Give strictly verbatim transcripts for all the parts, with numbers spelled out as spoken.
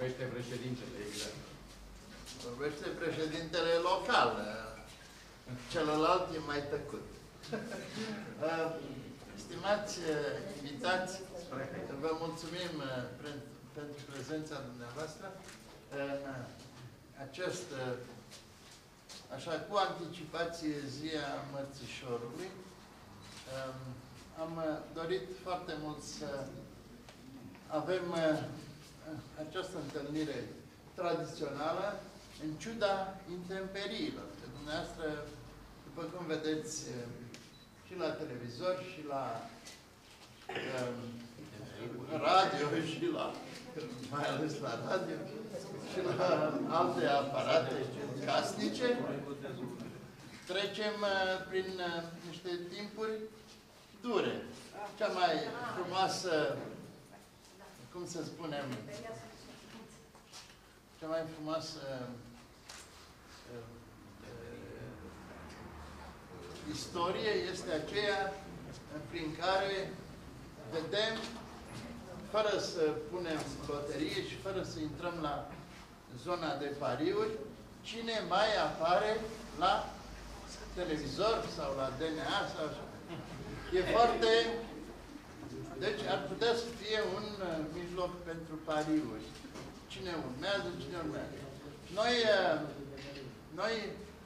Vorbește președintele, exact. Vorbește președintele local. Celălalt e mai tăcut. Stimați invitați, vă mulțumim pentru prezența dumneavoastră în această, așa, cu anticipație, zi a Mărțișorului. Am dorit foarte mult să avem această întâlnire tradițională, în ciuda intemperiilor. Că dumneavoastră, după cum vedeți, și la televizor, și la um, radio, și la, mai ales la radio, și la alte aparate casnice, trecem uh, prin uh, niște timpuri dure. Cea mai frumoasă, cum să spunem, cea mai frumoasă uh, uh, istorie este aceea prin care vedem, fără să punem loterie și fără să intrăm la zona de pariuri, cine mai apare la televizor sau la D N A sau așa. E foarte... Deci ar putea să fie un uh, mijloc pentru pariuri. Cine urmează, cine urmează. Noi... Uh, noi...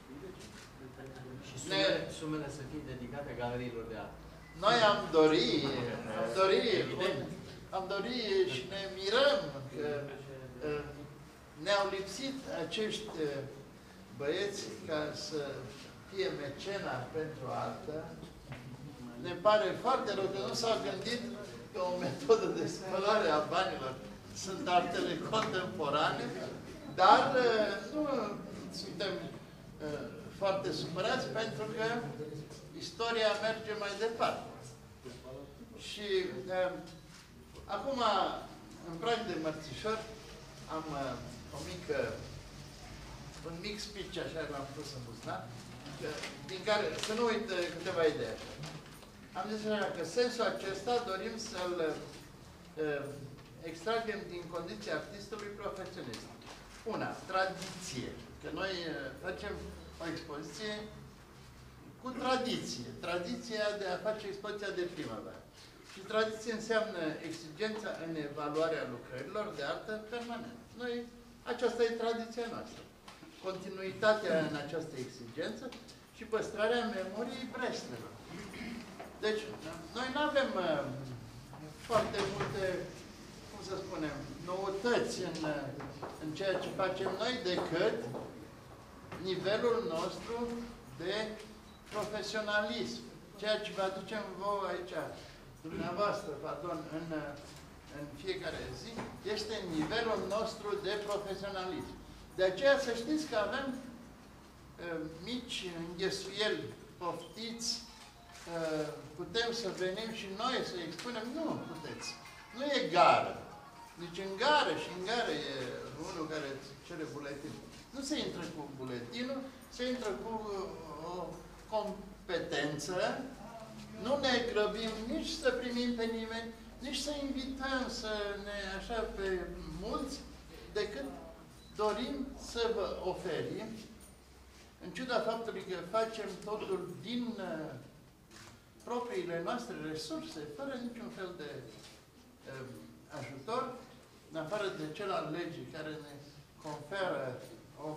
Și sumele, ne... sumele să fie dedicate galeriilor de artă. Noi am dorit, am dorit, am dorit și ne mirăm că uh, ne-au lipsit acești uh, băieți ca să fie mecena pentru artă. Ne pare foarte rău că nu s-a gândit că o metodă de spălare a banilor sunt artele contemporane, dar uh, nu suntem uh, foarte supărați pentru că istoria merge mai departe. Și uh, acum, în prag de Mărțișor, am uh, o mică, un mic speech, așa l-am pus în buzunar, din care, să nu uit câteva idei așa. Am zis așa că sensul acesta dorim să-l uh, extragem din condiția artistului profesionist. Una, tradiție. Că noi uh, facem o expoziție cu tradiție. Tradiția de a face expoziția de primăvară. Și tradiție înseamnă exigența în evaluarea lucrărilor de artă permanent. Noi, aceasta e tradiția noastră. Continuitatea în această exigență și păstrarea memoriei breslelor. Deci, noi nu avem uh, foarte multe, cum să spunem, noutăți în, uh, în ceea ce facem noi, decât nivelul nostru de profesionalism. Ceea ce vă aducem vouă aici, dumneavoastră, pardon, în, în fiecare zi, este nivelul nostru de profesionalism. De aceea să știți că avem uh, mici înghesuieli, poftiți, uh, putem să venim și noi să expunem. Nu puteți. Nu e gară. Nici în gară și în gară e unul care cere buletinul. Nu se intră cu buletinul, se intră cu uh, o competență. Nu ne grăbim nici să primim pe nimeni, nici să invităm să ne așa pe mulți, decât dorim să vă oferim, în ciuda faptului că facem totul din uh, propriile noastre resurse, fără niciun fel de uh, ajutor, în afară de cel al legii care ne conferă o,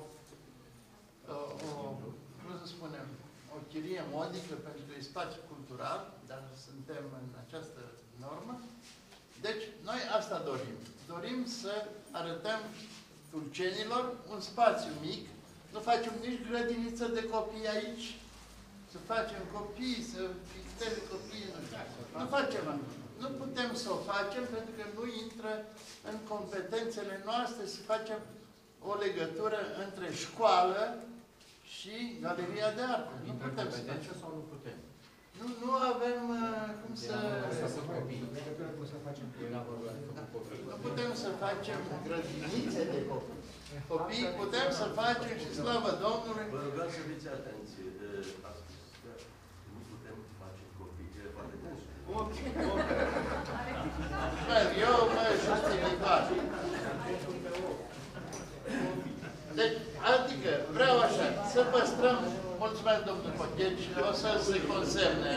o, o cum să spunem, o chirie modică pentru spațiu cultural, dar suntem în această normă. Deci, noi asta dorim. Dorim să arătăm tulcenilor un spațiu mic, nu facem nici grădiniță de copii aici, să facem copii, să fixeze copiii, nu știu. Nu facem așa. Nu putem să o facem pentru că nu intră în competențele noastre să facem o legătură între școală și galeria de artă. Nu putem să facem. Sau nu putem? Nu, nu avem uh, cum să... Nu putem să facem grădinițe de copii. Copii putem să facem și slavă Domnului. Vă rugăm să fiți atenți. A spus că nu putem face copii. Foarte atenți. Eu mă justificat. mulțumesc, domnul Pocheci, o să se consemne.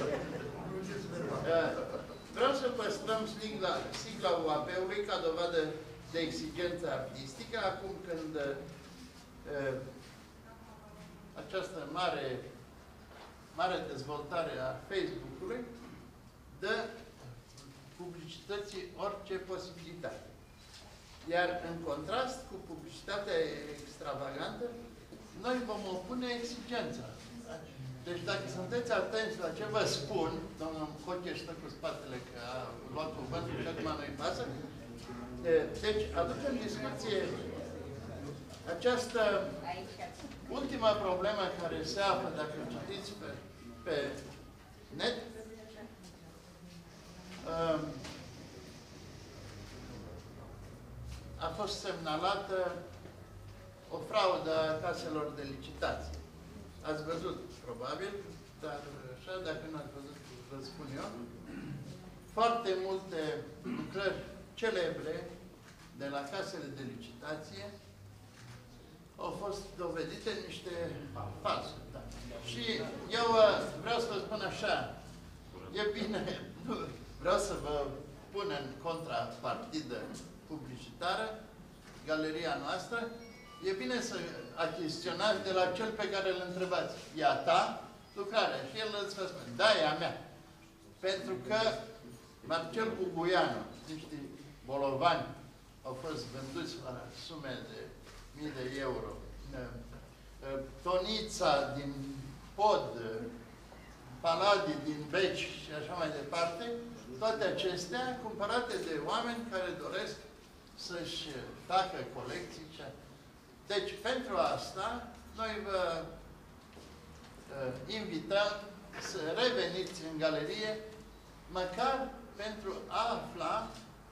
Vreau să păstrăm sigla, sigla U A P-ului ca dovadă de exigență artistică, acum când uh, această mare, mare dezvoltare a Facebook-ului dă publicității orice posibilitate. Iar în contrast cu publicitatea extravagantă, noi vom opune exigența. Deci dacă sunteți atenți la ce vă spun, domnul Coche stă cu spatele că a luat cuvântul și acum nu-i pasă, deci aduc în discuție această ultima problemă care se află, dacă citiți pe, pe net, a fost semnalată o fraudă a caselor de licitație. Ați văzut, probabil, dar așa, dacă nu ați văzut, vă spun eu, foarte multe lucrări celebre de la casele de licitație au fost dovedite niște falsuri. Da. Și eu vreau să vă spun așa, e bine, vreau să vă pun în contrapartidă publicitară, galeria noastră, e bine să achiziționați de la cel pe care îl întrebați. E a ta lucrarea? Și el îți va spune, da, e a mea. Pentru că Marcel Bubuianu, niște bolovani au fost vânduți la sume de mii de euro. Tonița din Pod, Paladii din Beci și așa mai departe, toate acestea cumpărate de oameni care doresc să-și facă colecții. Deci, pentru asta, noi vă uh, invităm să reveniți în galerie, măcar pentru a afla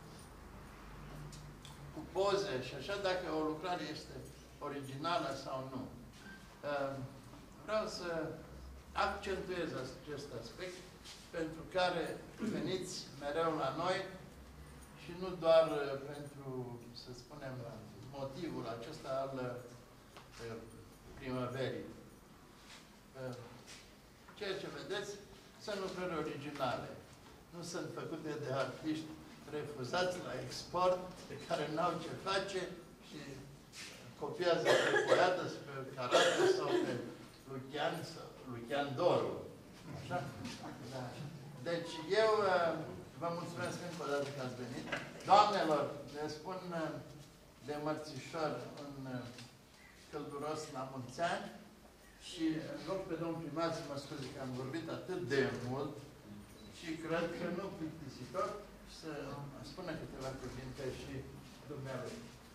cu poze și așa, dacă o lucrare este originală sau nu. Uh, vreau să accentuez acest aspect, pentru care veniți mereu la noi și nu doar uh, pentru, să spunem, motivul acesta al uh, primăverii. Uh, ceea ce vedeți sunt lucrări originale. Nu sunt făcute de artiști refuzați la export, de care n-au ce face și copiază pe Poiată, pe Carată sau pe Lucian, sau Lucian Doru. Așa? Da. Deci eu uh, vă mulțumesc încă o dată că ați venit. Doamnelor, le spun uh, de mărțișor în uh, călduros la mulți ani și rog pe domnul primar să mă scuze că am vorbit atât de mult și cred că nu plictisitor să spună câteva cuvinte și dumneavoastră.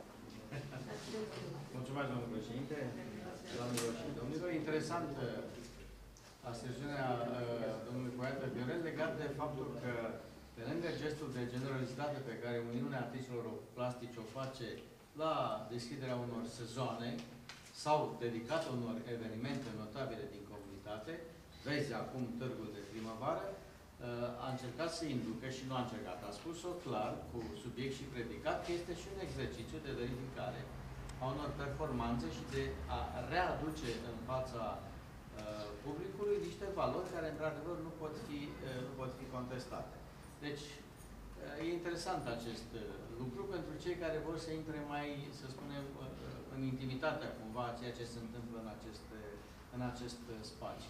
Mulțumesc, domnul președinte, doamnelor și domnilor. Interesant asesiunea uh, domnului Poiată Viorel legat de faptul că pe lângă gestul de generozitate pe care Uniunea Artiștilor Plastici o face la deschiderea unor sezoane sau dedicat unor evenimente notabile din comunitate, vezi acum târgul de primăvară, a încercat să inducă și nu a încercat, a spus-o clar, cu subiect și predicat, că este și un exercițiu de verificare a unor performanțe și de a readuce în fața uh, publicului niște valori care, într-adevăr, nu pot fi, uh, nu pot fi contestate. Deci, uh, e interesant acest uh, lucru pentru cei care vor să intre mai, să spunem, uh, în intimitatea, cumva, a ceea ce se întâmplă în acest, în acest uh, spațiu.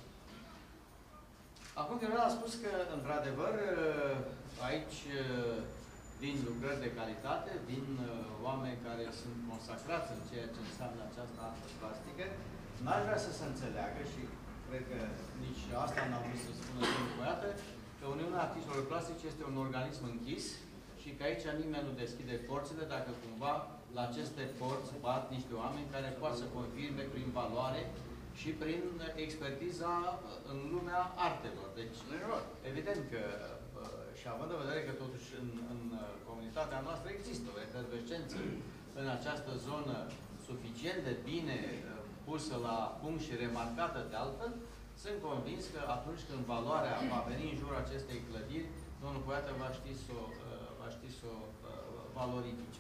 Acum, Viorel a spus că, într-adevăr, aici vin lucrări de calitate, vin oameni care sunt consacrați în ceea ce înseamnă această artă plastică. N-aș vrea să se înțeleagă și cred că nici asta n-am vrut să spună domnul Poiată, că Uniunea Artiștilor Plastici este un organism închis și că aici nimeni nu deschide porțile dacă cumva la aceste porți bat niște oameni care pot să confirme prin valoare și prin expertiza în lumea artelor. Deci, evident că, și având în vedere că totuși în, în comunitatea noastră există o efervescență în această zonă suficient de bine pusă la punct și remarcată de altfel, sunt convins că atunci când valoarea va veni în jurul acestei clădiri, domnul Poiată va ști să o, va ști să o valorifice.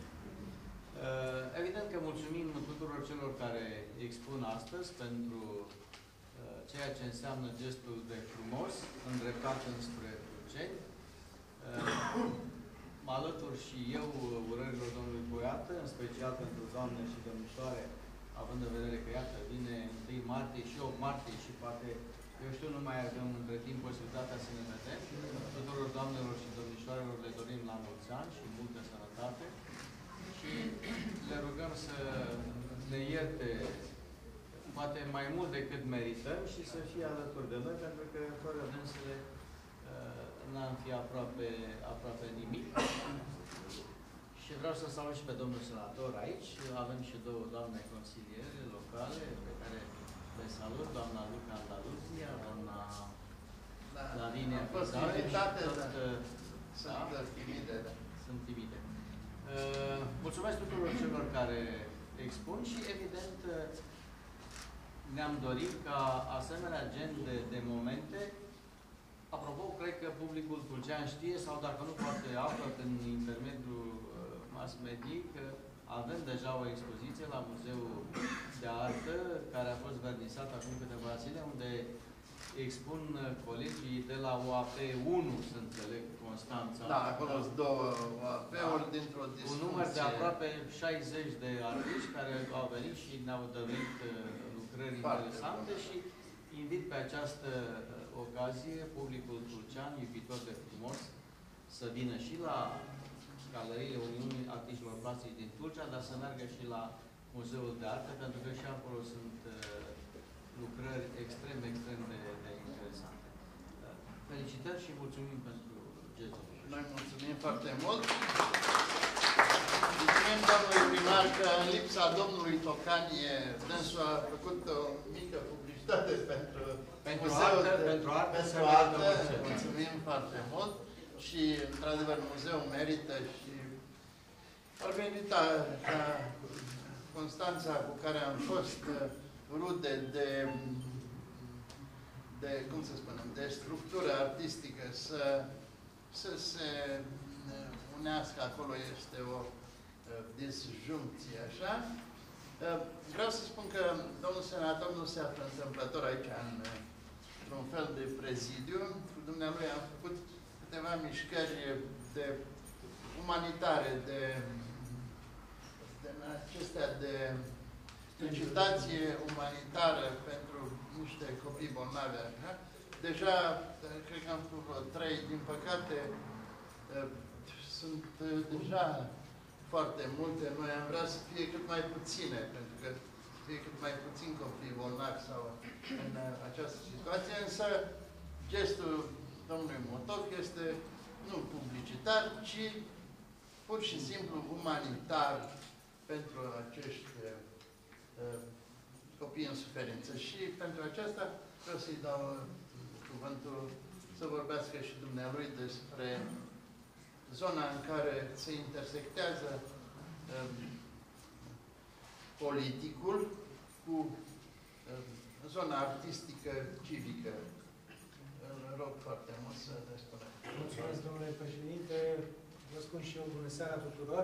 Evident că mulțumim tuturor celor care expun astăzi pentru ceea ce înseamnă gestul de frumos, îndreptat înspre Tulceni. Uh, mă alătur și eu urărilor domnului Poiată, în special pentru doamne și domnișoare, având în vedere că, iată, vine întâi martie și opt martie și poate, eu știu, nu mai avem între timp posibilitatea să ne vedem. Tuturor doamnelor și domnișoarelor le dorim la mulți ani și multă sănătate și le rugăm să ne ierte poate mai mult decât merităm și să fie alături de noi, pentru că fără dânsele n-am fi aproape, aproape nimic. Și vreau să salut și pe domnul senator aici. Avem și două doamne consiliere locale pe care le salut, doamna Luca Andaluzia, doamna Da. Lavinia Am fost Pizare. invitate, tot, da. uh, Sunt da? timide, da. Sunt timide. Uh, mulțumesc tuturor celor care expun și, evident, ne-am dorit ca asemenea gen de, de momente. Apropo, cred că publicul tulcean știe, sau dacă nu poate află prin intermediul uh, mass media, că avem deja o expoziție la Muzeul de Artă, care a fost vernisat acum câteva zile, unde expun colegii de la O A P unu, să înțeleg, Constanța. Da, acolo sunt două O A P-uri da. Dintr-o discuție. Un număr de aproape șaizeci de artiști care au venit și ne-au dăruit uh, lucrări Foarte interesante bun. Și invit pe această ocazie publicul tulcean, iubitor de frumos, să vină și la Galeriile Uniunii Artiștilor Plastici din Tulcea, dar să meargă și la Muzeul de Artă, pentru că și acolo sunt uh, lucrări extrem, extrem de, de interesante. Uh, felicitări și mulțumim pentru gestul. Noi mulțumim foarte mult. Mulțumim domnului primar că în lipsa domnului Tocanie, dânsul a făcut o mică publicitate pentru Pentru muzeul artă, de, pentru artă, pentru artă. Mulțumim foarte mult și, într-adevăr, muzeul merită și ar merita ca Constanța, cu care am fost rude de, de cum să spunem, de structură artistică, să, să se unească. Acolo este o disjuncție, așa. Vreau să spun că domnul senator nu se află întâmplător aici într-un fel de prezidiu. Cu dumnealui am făcut câteva mișcări de umanitare, de, de acestea de licitație umanitară pentru niște copii bolnavi. Așa. Deja, cred că am făcut trei, din păcate, sunt deja foarte multe. Noi am vrea să fie cât mai puține, pentru că să fie cât mai puțin copii bolnavi sau în această situație, însă gestul domnului Motov este nu publicitar, ci pur și simplu umanitar pentru acești uh, copii în suferință. Și pentru aceasta vreau să-i dau cuvântul să vorbească și dumnealui despre zona în care se intersectează uh, politicul cu uh, zona artistică, civică. Îl rog foarte mult să ne spunem. Mulțumesc, domnule președinte. Vă spun și eu bună seara tuturor.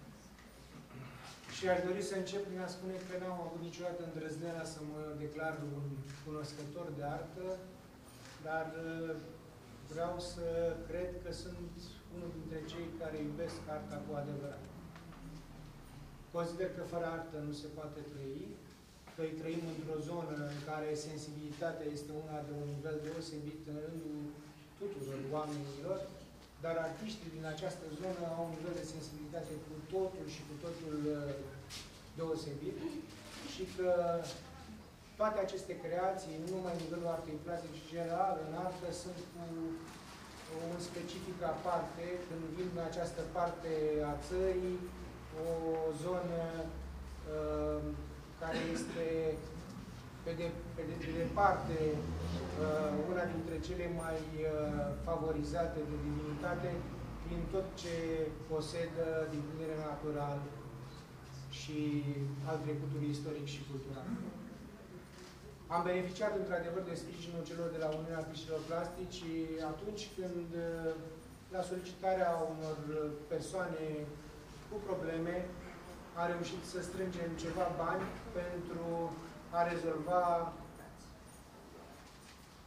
Și aș dori să încep prin a spune că n-am avut niciodată îndrăzneala să mă declar un cunoscător de artă, dar vreau să cred că sunt unul dintre cei care iubesc arta cu adevărat. Consider că fără artă nu se poate trăi, că îi trăim într-o zonă în care sensibilitatea este una de un nivel deosebit în rândul tuturor oamenilor, dar artiștii din această zonă au un nivel de sensibilitate cu totul și cu totul deosebit și că toate aceste creații, nu numai în nivelul artei plastice, ci general în artă, sunt cu un specific aparte, când vin în această parte a țării, o zonă uh, care este pe de, pe de, pe departe uh, una dintre cele mai uh, favorizate de divinitate prin tot ce posedă din punct de vedere natural și al trecutului istoric și cultural. Am beneficiat într-adevăr de sprijinul celor de la Uniunea Artiștilor Plastici atunci când, la solicitarea unor persoane cu probleme, a reușit să strângem ceva bani pentru a rezolva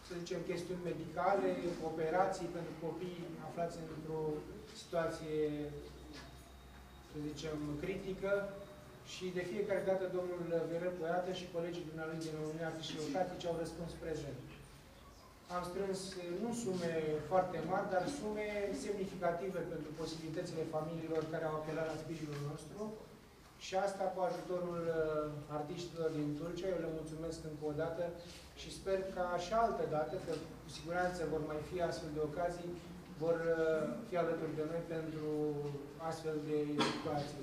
să zicem, chestiuni medicale, operații pentru copii aflați într-o situație, să zicem, critică. Și de fiecare dată domnul Viorel Poiată și colegii dumnealui din Uniunea Artiștilor Locatici au răspuns prezent. Am strâns nu sume foarte mari, dar sume semnificative pentru posibilitățile familiilor care au apelat la sprijinul nostru. Și asta cu ajutorul artiștilor din Tulcea. Eu le mulțumesc încă o dată și sper ca și altă dată, că cu siguranță vor mai fi astfel de ocazii, vor fi alături de noi pentru astfel de situații.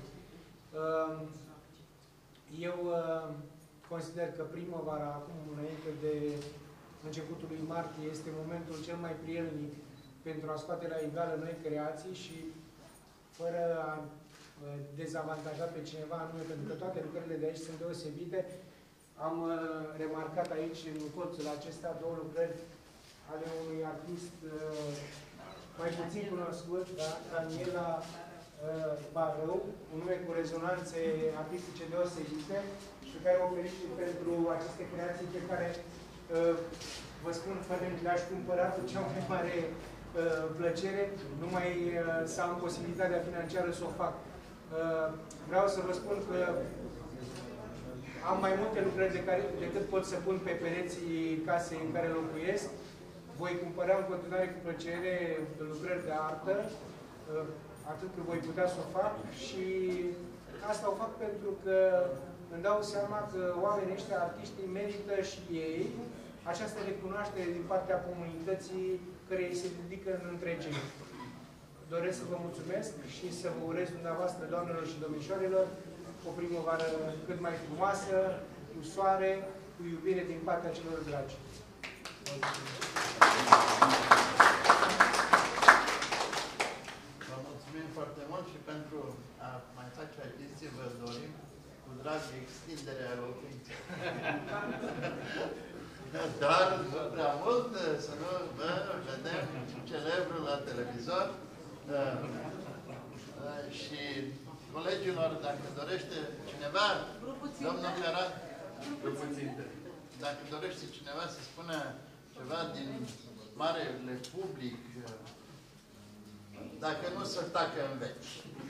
Eu consider că primăvara, acum înainte de începutul lui martie, este momentul cel mai prielnic pentru a scoate la iveală noi creații și fără a dezavantaja pe cineva anume, pentru că toate lucrările de aici sunt deosebite. Am remarcat aici, în colțul acesta, două lucrări ale unui artist mai puțin cunoscut, da? Daniela Barău, un nume cu rezonanțe artistice deosebite și pe care o felicit pentru aceste creații pe care, vă spun, fără le-aș cumpăra cu cea mai mare plăcere, numai să am posibilitatea financiară să o fac. Vreau să vă spun că am mai multe lucrări de care, decât pot să pun pe pereții casei în care locuiesc. Voi cumpăra în continuare cu plăcere lucrări de artă, atât cât voi putea să o fac, și asta o fac pentru că îmi dau seama că oamenii ăștia, artiștii, merită și ei această recunoaștere din partea comunității care îi se dedică în întregime. Doresc să vă mulțumesc și să vă urez dumneavoastră, doamnelor și domnișoarelor, o primăvară cât mai frumoasă, cu soare, cu iubire din partea celor dragi. Vă mulțumim foarte mult și pentru a mai face achiziție vă dorim cu drag extinderea locuinței. Dar nu prea mult, să nu vă vedem celebrul la televizor. Și colegilor, dacă dorește cineva, domnul Carat, dacă dorește cineva să spună ceva din marele public, dacă nu să tacă în veci.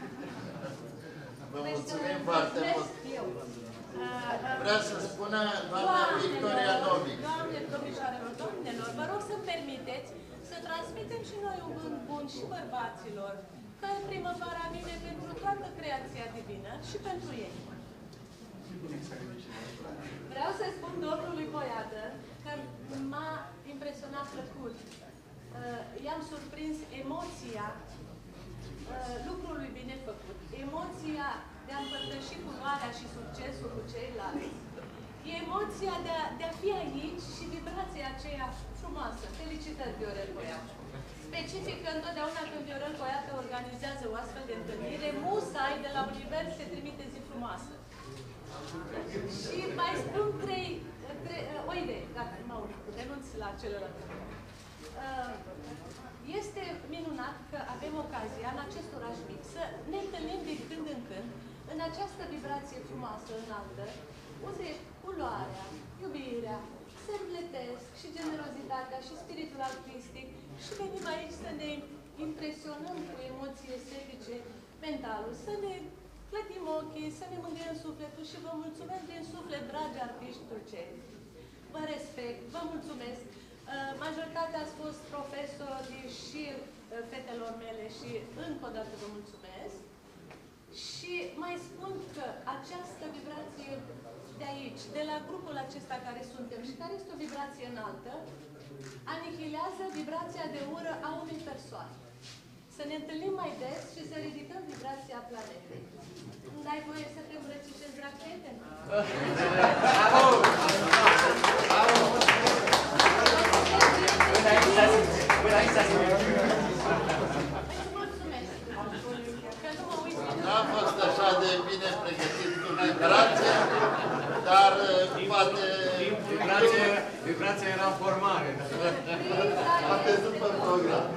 Vă mulțumim foarte mult. Vrea să spună doamna Victoria Novic. Doamne, domnișoarelor, domnilor, vă rog să-mi permiteți să transmitem și noi un gând bun și bărbaților, că primăvara vine pentru toată creația divină și pentru ei. Vreau să spun domnului Poiată că m-a impresionat plăcut. I-am surprins emoția lucrului bine făcut, emoția de a împărtăși culoarea și succesul cu ceilalți, emoția de a, de a fi aici și vibrația aceea frumoasă. Felicitări, Viorel Poiată! Specific că întotdeauna când Viorel Poiată organizează o astfel de întâlnire, musai de la univers se trimite zi frumoasă. Și mai spun trei, trei o idee, gata, mă urc, renunț la celălalt. Este minunat că avem ocazia în acest oraș mic să ne întâlnim din când în când în această vibrație frumoasă, înaltă, unde culoarea, iubirea, se împletesc și generozitatea și spiritul artistic și venim aici să ne impresionăm cu emoții estetice, mentalul, să ne clătim ochii, să ne mângâiem sufletul și vă mulțumesc din suflet, dragi artiști turceni. Vă respect, vă mulțumesc. Majoritatea ați fost profesori și fetelor mele și încă o dată vă mulțumesc. Și mai spun că această vibrație de aici, de la grupul acesta care suntem și care este o vibrație înaltă, anihilează vibrația de ură a unei persoane. Să ne întâlnim mai des și să ridicăm vibrația planetei. Îmi dai voie să te îmbrățișez, drag prieten? Bravo! Bravo! Mulțumesc! Că nu mă uit. N-a fost așa de bine pregătit cu vibrația, dar poate... Vibrația, vibrația era în formare. Poate după program.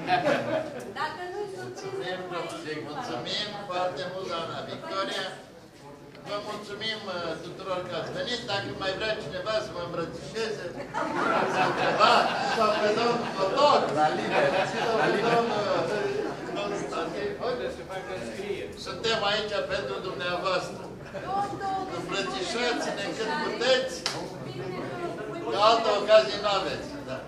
Dacă nu-i surprins, Mulțumim foarte mult, doamna Victoria. Vă mulțumim uh, tuturor că ați venit. Dacă mai vrea cineva să vă îmbrățișeze, sau ceva, sau pe domnul doctor, La liber. sau La pe liber. domnul Constantin. Suntem aici pentru dumneavoastră. Îmbrățișați-ne cât puteți, că altă ocazie nu aveți. Da.